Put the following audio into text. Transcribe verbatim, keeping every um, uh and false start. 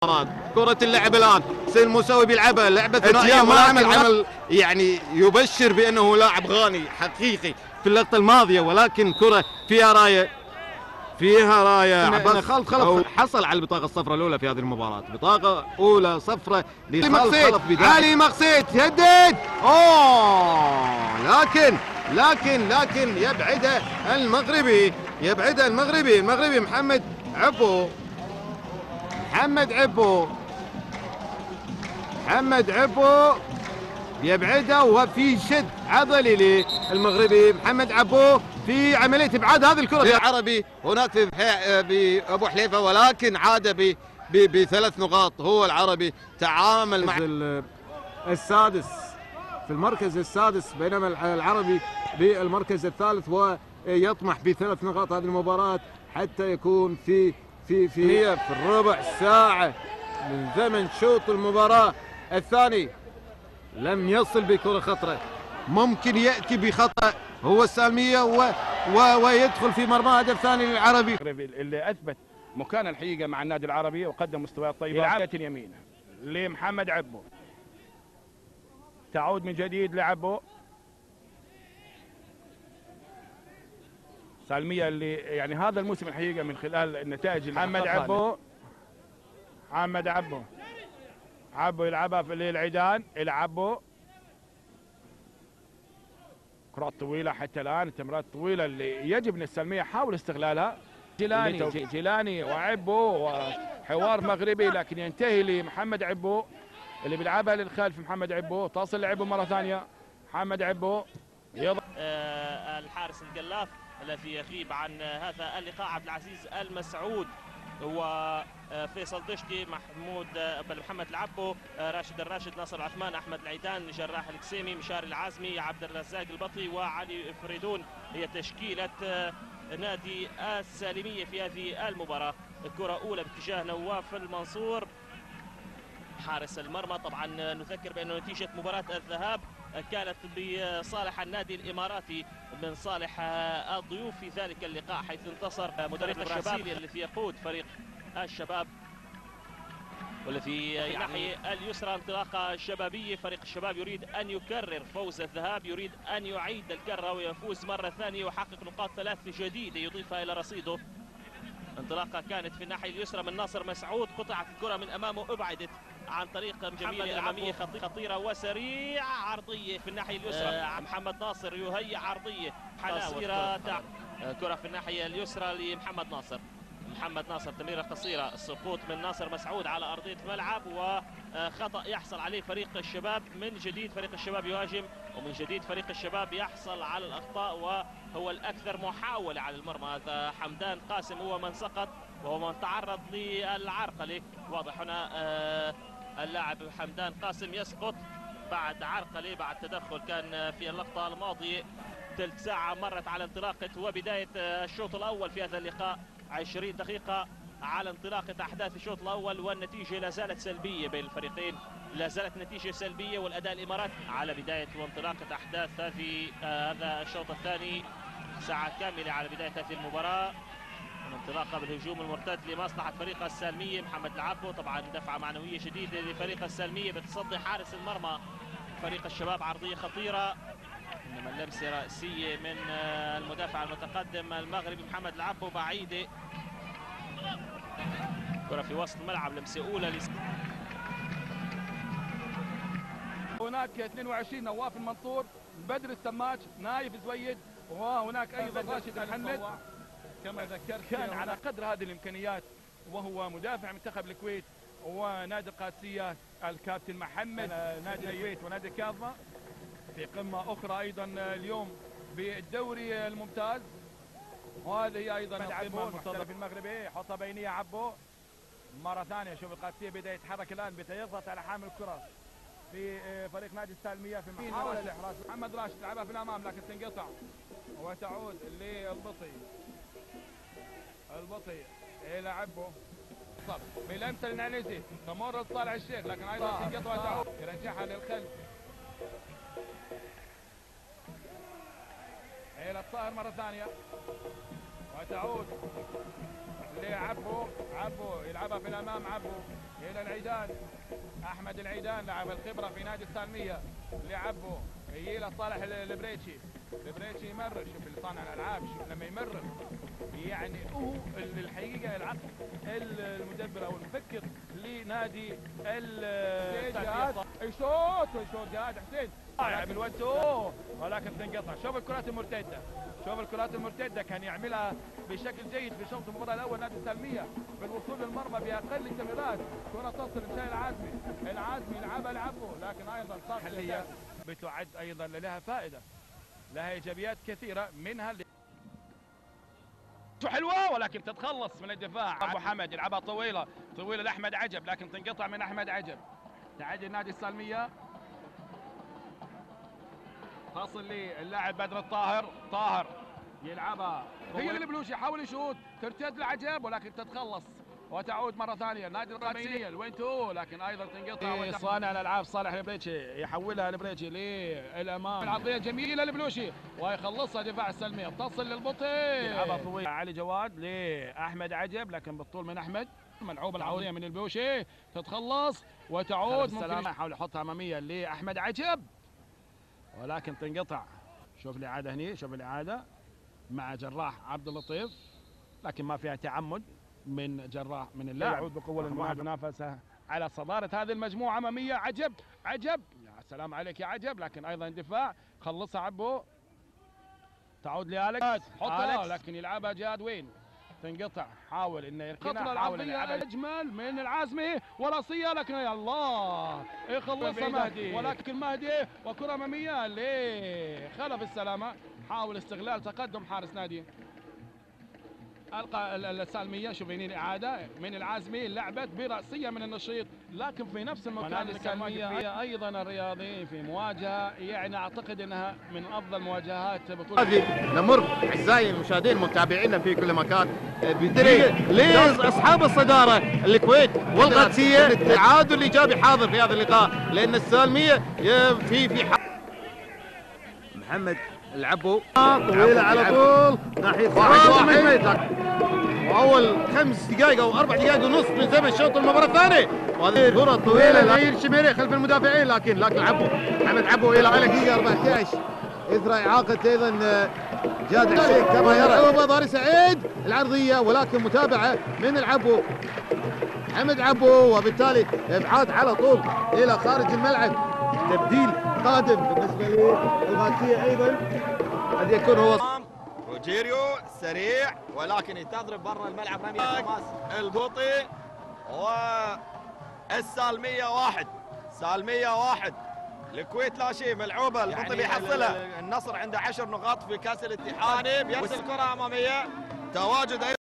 كرة اللعب الآن سين موسوي بيلعبها لعبة ثنائية ما عمل عمل يعني يبشر بأنه لاعب غاني حقيقي في اللقطة الماضية، ولكن كرة فيها راية فيها راية عباس خالد خلف حصل على البطاقة الصفراء الأولى في هذه المباراة، بطاقة أولى صفراء لخالد خلف بداية علي مقصيد يهدد أوه لكن لكن لكن يبعدها المغربي يبعدها المغربي المغربي محمد عبو محمد عبو محمد عبو يبعده وفي شد عضلي للمغربي محمد عبو في عمليه ابعاد هذه الكره. العربي هناك في ابو حليفه ولكن عاد بثلاث نقاط. هو العربي تعامل مع السادس في المركز السادس بينما العربي بالمركز الثالث ويطمح بثلاث نقاط هذه المباراه حتى يكون في في في هي في الربع ساعه من زمن شوط المباراه الثاني لم يصل بكرة خطرة، ممكن يأتي بخطأ هو السالمية و... و... ويدخل في مرمى هدف ثاني للعربي اللي أثبت مكان الحقيقة مع النادي العربي وقدم مستويات طيبة. يلعب يمين لمحمد عبو، تعود من جديد لعبو سالمية اللي يعني هذا الموسم الحقيقة من خلال النتائج محمد عبو محمد عبو عبو يلعبها في العيدان يلعبوا كرات طويله حتى الان التمريرات الطويله اللي يجب ان السلميه حاول استغلالها. جيلاني جيلاني وعبو وحوار مغربي لكن ينتهي لمحمد عبو اللي بيلعبها للخلف. محمد عبو تصل لعبو مره ثانيه محمد عبو يضع آه الحارس القلاف الذي يغيب عن هذا اللقاء عبد العزيز المسعود وفيصل دشتي محمود بل محمد العبو راشد الراشد ناصر عثمان احمد العيدان جراح الكسيمي مشاري العازمي عبد الرزاق البطي وعلي فريدون. هي تشكيله نادي السالميه في هذه المباراه. الكره اولى باتجاه نواف المنصور حارس المرمى. طبعا نذكر بأن نتيجة مباراة الذهاب كانت بصالح النادي الإماراتي من صالح الضيوف في ذلك اللقاء حيث انتصر مدرب الشباب الذي يقود فريق الشباب والذي في الناحية اليسرى انطلاقة شبابية. فريق الشباب يريد أن يكرر فوز الذهاب، يريد أن يعيد الكرة ويفوز مرة ثانية ويحقق نقاط ثلاث جديدة يضيفها إلى رصيده. انطلاقه كانت في الناحيه اليسرى من ناصر مسعود، قطعت الكره من امامه ابعدت عن طريق جميله اماميه خطيره وسريعه عرضيه في الناحيه اليسرى. آه محمد ناصر يهيئ عرضيه قصيره كره في الناحيه اليسرى لمحمد ناصر. محمد ناصر تمريره قصيره، السقوط من ناصر مسعود على ارضيه الملعب وخطا يحصل عليه فريق الشباب. من جديد فريق الشباب يهاجم ومن جديد فريق الشباب يحصل على الاخطاء وهو الاكثر محاوله على المرمى. هذا حمدان قاسم هو من سقط وهو من تعرض للعرقله. واضح هنا آه اللاعب حمدان قاسم يسقط بعد عرقله بعد تدخل كان في اللقطه الماضيه. ثلث ساعه مرت على انطلاقه وبدايه الشوط الاول في هذا اللقاء، عشرين دقيقة على انطلاقة أحداث الشوط الأول والنتيجة لا زالت سلبية بين الفريقين، لا زالت نتيجة سلبية والأداء الإماراتي على بداية وانطلاقة أحداث هذه آه هذا الشوط الثاني. ساعة كاملة على بداية هذه المباراة، انطلاقة بالهجوم المرتد لمصلحة فريق السالمية. محمد العبو طبعا دفعة معنوية شديدة لفريق السالمية بتصدي حارس المرمى فريق الشباب، عرضية خطيرة انما اللمسه راسيه من المدافع المتقدم المغربي محمد العبو بعيده. كره في وسط الملعب، لمسه اولى لس... هناك اثنين وعشرين نواف المنصور، بدر السماج، نايف زويد، وهناك ايضا راشد محمد كما ذكرت كان على قدر هذه الامكانيات وهو مدافع منتخب الكويت ونادي القادسيه الكابتن محمد نادي الكويت ونادي كاظمه في قمة أخرى أيضا اليوم بالدوري الممتاز. وهذه أيضا القمة المحترف المغربي، يحطها بينية عبو مرة ثانية. شوف القادسية بدأ يتحرك الآن، بدأ يضغط على حامل الكرة في فريق نادي السالمية في محاولة الإحراز. محمد راشد لعبها في الأمام لكن تنقطع وتعود للبطي. البطي إلى عبو بلمسة للعنزي، تمر لصالح الشيخ لكن أيضا تنقطع وتعود يرجعها للخلف إلى الطاهر مرة ثانية. وتعود لعبو، عبو يلعبها في الامام، عبو الى العيدان، احمد العيدان لاعب الخبره في نادي السالميه، لعبو الى صالح البريتشي، البريتشي يمرر، شوف اللي صانع الالعاب، شوف لما يمرر يعني هو الحقيقه العقل المدبر او المفكر لنادي الجهاد. يشوط ويشوط جهاد حسين لاعب الوتو، ولكن تنقطع. شوف الكرات المرتده، شوف الكرات المرتده كان يعملها بشكل جيد في شوط المباراه الاول نادي السالميه بالوصول للمرمى باقل التمريرات. كره تصل لمشاري العازمي، العازمي يلعبها لعبه، لكن ايضا صح بتعد ايضا لها فائده، لها ايجابيات كثيره منها اللي حلوه، ولكن تتخلص من الدفاع. ابو حمد يلعبها طويله طويله لاحمد عجب، لكن تنقطع من احمد عجب. تعدي نادي السالميه، تصل للاعب بدر الطاهر، طاهر يلعبها هي البلوشي، يحاول يشوط، ترتد لعجب ولكن تتخلص وتعود مره ثانيه نادي القادسيه الوينتو، لكن ايضا تنقطع. صانع الالعاب صالح البريتشي يحولها البريتشي للامام، العرضيه جميله للبلوشي ويخلصها دفاع السلميه، تصل للبطي يلعبها طويله علي جواد لاحمد عجب، لكن بالطول من احمد، ملعوبه العوديه من البلوشي، تتخلص وتعود ممكن يحاول يحطها اماميه لاحمد عجب ولكن تنقطع. شوف الاعاده هني، شوف الاعاده مع جراح عبد اللطيف، لكن ما فيها تعمد من جراح من اللاعب، يعود بقوه المنافسه على صداره هذه المجموعه اماميه. عجب عجب يا سلام عليك يا عجب، لكن ايضا دفاع، خلصها عبو، تعود لالكس، حطها لكن يلعبها جاد وين، تنقطع، حاول انه يركنها، العرضيه اجمل من العازمي وراسيه، لكن يا الله يخلصها مهدي، ولكن مهدي وكره اماميه لخلف السلامه، حاول استغلال تقدم حارس نادي القى السالميه. شوف هنا الاعاده من العازمي، لعبت براسيه من النشيط، لكن في نفس المكان السالميه ايضا الرياضي في مواجهه يعني اعتقد انها من افضل مواجهات بطوله. هذه نمر اعزائي المشاهدين متابعينا في كل مكان لاصحاب الصداره الكويت والقادسيه، التعادل الايجابي حاضر في هذا اللقاء، لان السالميه في في محمد العبو طويله على طول ناحيه واحد واحد، واول خمس دقائق او اربع دقائق ونص من زمن شوط المباراه الثانيه، وهذه الكره الطويله لغير شميري خلف المدافعين، لكن لكن عبو محمد عبو الى على دقيقه أربعة عشر اثر اعاقه ايضا جاد الشيخ كما يرى ضاري سعيد العرضيه، ولكن متابعه من العبو محمد عبو، وبالتالي ابعاد على طول الى خارج الملعب. تبديل قادم بالنسبه للغاسيه ايضا، قد يكون هو روجيريو سريع ولكن تضرب برا الملعب رميه حماس البوطي، والسالميه واحد، سالميه واحد، الكويت لا شيء، ملعوبه البوطي يعني بيحصلها. النصر عنده عشر نقاط في كاس الاتحاد، بيرسل كره اماميه، تواجد